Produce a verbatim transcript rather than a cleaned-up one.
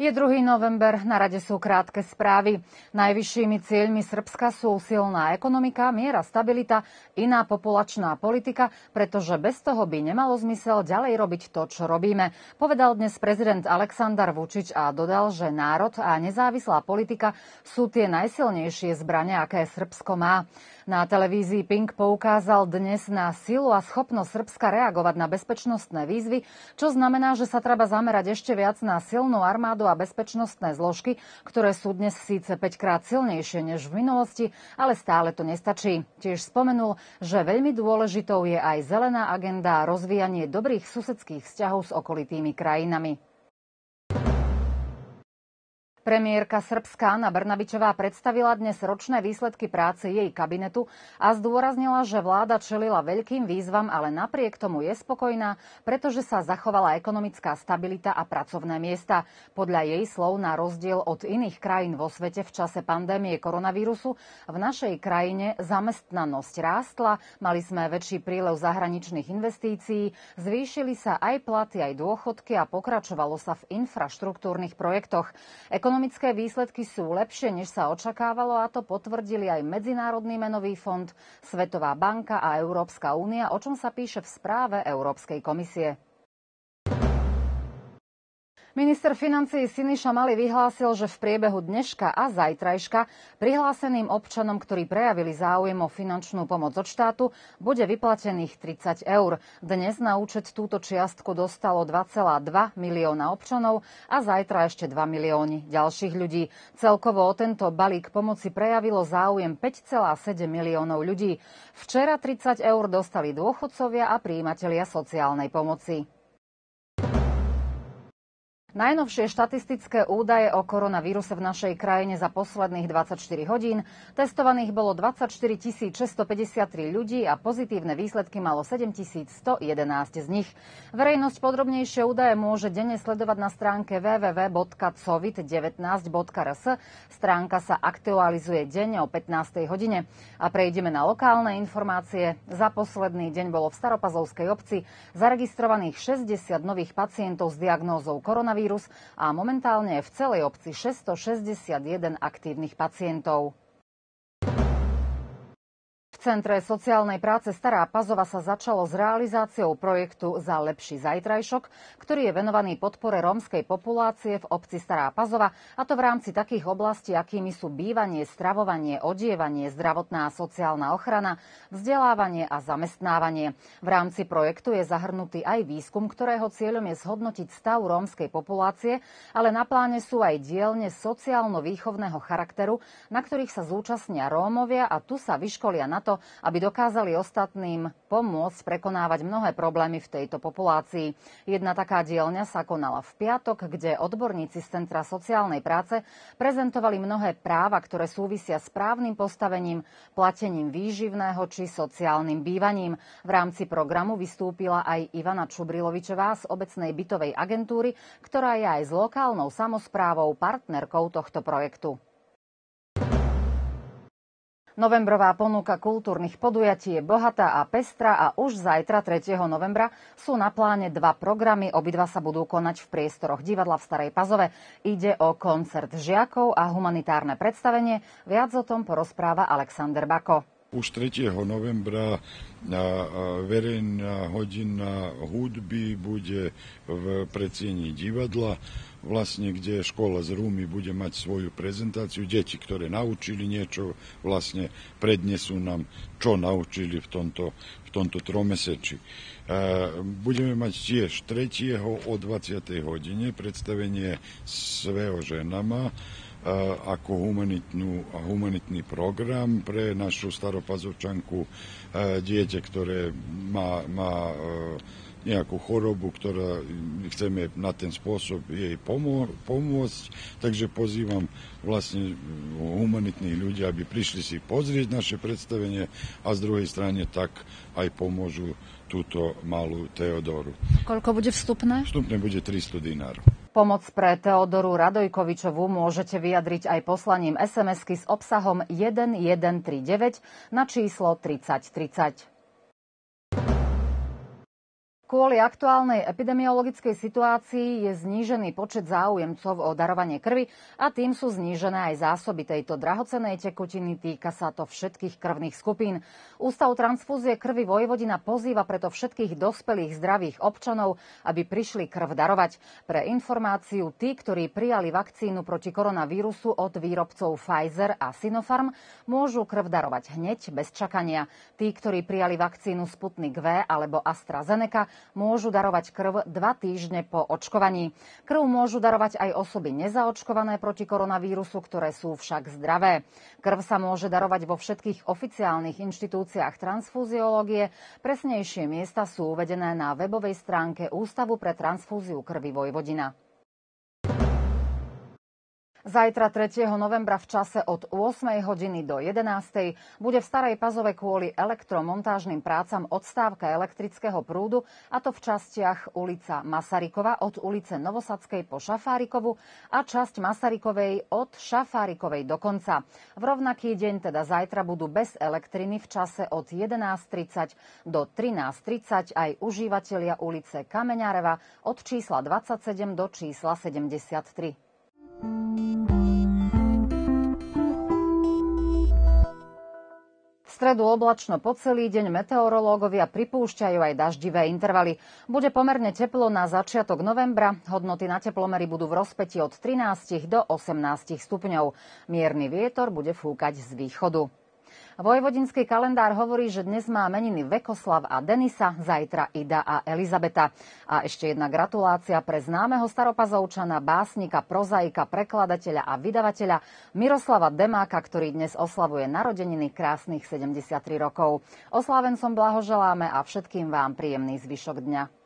Je druhý november, na rade sú krátke správy. Najvyššími cieľmi Srbska sú silná ekonomika, miera stabilita, iná populačná politika, pretože bez toho by nemalo zmysel ďalej robiť to, čo robíme. Povedal dnes prezident Aleksandar Vučić a dodal, že národ a nezávislá politika sú tie najsilnejšie zbrane, aké Srbsko má. Na televízii Pink poukázal dnes na silu a schopnosť Srbska reagovať na bezpečnostné výzvy, čo znamená, že sa treba zamerať ešte viac na silnú armádu a bezpečnostné zložky, ktoré sú dnes síce päťkrát silnejšie než v minulosti, ale stále to nestačí. Tiež spomenul, že veľmi dôležitou je aj zelená agenda a rozvíjanie dobrých susedských vzťahov s okolitými krajinami. Premiérka Srbska Ana Brnabićová predstavila dnes ročné výsledky práce jej kabinetu a zdôraznila, že vláda čelila veľkým výzvam, ale napriek tomu je spokojná, pretože sa zachovala ekonomická stabilita a pracovné miesta. Podľa jej slov, na rozdiel od iných krajín vo svete v čase pandémie koronavírusu, v našej krajine zamestnanosť rástla, mali sme väčší prílev zahraničných investícií, zvýšili sa aj platy, aj dôchodky a pokračovalo sa v infraštruktúrnych projektoch. Ekonomické výsledky sú lepšie, než sa očakávalo, a to potvrdili aj Medzinárodný menový fond, Svetová banka a Európska únia, o čom sa píše v správe Európskej komisie. Minister financií Siniša Mali vyhlásil, že v priebehu dneška a zajtrajška prihláseným občanom, ktorí prejavili záujem o finančnú pomoc od štátu, bude vyplatených tridsať eur. Dnes na účet túto čiastku dostalo dva celé dva milióna občanov a zajtra ešte dva milióny ďalších ľudí. Celkovo o tento balík pomoci prejavilo záujem päť celé sedem miliónov ľudí. Včera tridsať eur dostali dôchodcovia a prijímatelia sociálnej pomoci. Najnovšie štatistické údaje o koronavíruse v našej krajine za posledných dvadsaťštyri hodín. Testovaných bolo dvadsaťštyri tisíc šesťstopäťdesiattri ľudí a pozitívne výsledky malo sedem tisíc sto jedenásť z nich. Verejnosť podrobnejšie údaje môže denne sledovať na stránke w w w bodka covid devätnásť bodka r s. Stránka sa aktualizuje denne o pätnástej hodine. A prejdeme na lokálne informácie. Za posledný deň bolo v Staropazovskej obci zaregistrovaných šesťdesiat nových pacientov s diagnózou koronavírus a momentálne je v celej obci šesťstošesťdesiatjeden aktívnych pacientov. V Centre sociálnej práce Stará Pazova sa začalo s realizáciou projektu Za lepší zajtrajšok, ktorý je venovaný podpore rómskej populácie v obci Stará Pazova, a to v rámci takých oblastí, akými sú bývanie, stravovanie, odievanie, zdravotná a sociálna ochrana, vzdelávanie a zamestnávanie. V rámci projektu je zahrnutý aj výskum, ktorého cieľom je zhodnotiť stav rómskej populácie, ale na pláne sú aj dielne sociálno-výchovného charakteru, na ktorých sa zúčastnia Rómovia a tu sa vyškolia na to, aby dokázali ostatným pomôcť prekonávať mnohé problémy v tejto populácii. Jedna taká dielňa sa konala v piatok, kde odborníci z Centra sociálnej práce prezentovali mnohé práva, ktoré súvisia s právnym postavením, platením výživného či sociálnym bývaním. V rámci programu vystúpila aj Ivana Čubrilovičová z obecnej bytovej agentúry, ktorá je aj s lokálnou samosprávou partnerkou tohto projektu. Novembrová ponuka kultúrnych podujatí je bohatá a pestrá a už zajtra tretieho novembra sú na pláne dva programy. Obidva sa budú konať v priestoroch divadla v Starej Pazove. Ide o koncert žiakov a humanitárne predstavenie. Viac o tom porozpráva Alexander Bako. Už tretieho novembra verejná hodina hudby bude v predsieni divadla, vlastne kde škola z Rúmy bude mať svoju prezentáciu. Deti, ktoré naučili niečo, vlastne prednesú nám, čo naučili v tomto, v tomto tromesečí. Budeme mať tiež tretieho o dvadsiatej hodine predstavenie Svého ženama ako humanitný program pre našu staropazovčanku, dieťa, ktoré má, má nejakú chorobu, ktorá chceme na ten spôsob jej pomô- pomôcť. Takže pozývam vlastne humanitných ľudí, aby prišli si pozrieť naše predstavenie a z druhej strane tak aj pomôžu túto malú Teodoru. Koľko bude vstupné? Vstupné bude tristo dinárov. Pomoc pre Teodoru Radojkovičovú môžete vyjadriť aj poslaním es em esky s obsahom jeden jeden tri deväť na číslo tridsať tridsať. Kvôli aktuálnej epidemiologickej situácii je znížený počet záujemcov o darovanie krvi a tým sú znížené aj zásoby tejto drahocennej tekutiny. Týka sa to všetkých krvných skupín. Ústav transfúzie krvi Vojvodina pozýva preto všetkých dospelých zdravých občanov, aby prišli krv darovať. Pre informáciu, tí, ktorí prijali vakcínu proti koronavírusu od výrobcov Pfizer a Sinopharm, môžu krv darovať hneď, bez čakania. Tí, ktorí prijali vakcínu Sputnik V alebo AstraZeneca, môžu darovať krv dva týždne po očkovaní. Krv môžu darovať aj osoby nezaočkované proti koronavírusu, ktoré sú však zdravé. Krv sa môže darovať vo všetkých oficiálnych inštitúciách transfúziológie. Presnejšie miesta sú uvedené na webovej stránke Ústavu pre transfúziu krvi Vojvodina. Zajtra tretieho novembra v čase od ôsmej hodiny do jedenástej bude v Starej Pazove kvôli elektromontážnym prácam odstávka elektrického prúdu, a to v častiach ulica Masarykova od ulice Novosadskej po Šafárikovu a časť Masarykovej od Šafárikovej do konca. V rovnaký deň, teda zajtra, budú bez elektriny v čase od jedenásť tridsať do trinásť tridsať aj užívatelia ulice Kameňáreva od čísla dvadsaťsedem do čísla sedemdesiattri. V stredu oblačno po celý deň, meteorológovia pripúšťajú aj daždivé intervaly. Bude pomerne teplo na začiatok novembra, hodnoty na teplomeri budú v rozpätí od trinásť do osemnásť stupňov. Mierny vietor bude fúkať z východu. Vojvodinský kalendár hovorí, že dnes má meniny Vekoslav a Denisa, zajtra Ida a Elizabeta. A ešte jedna gratulácia pre známeho staropazovčana, básnika, prozaika, prekladateľa a vydavateľa Miroslava Demáka, ktorý dnes oslavuje narodeniny, krásnych sedemdesiattri rokov. Oslávencom blahoželáme a všetkým vám príjemný zvyšok dňa.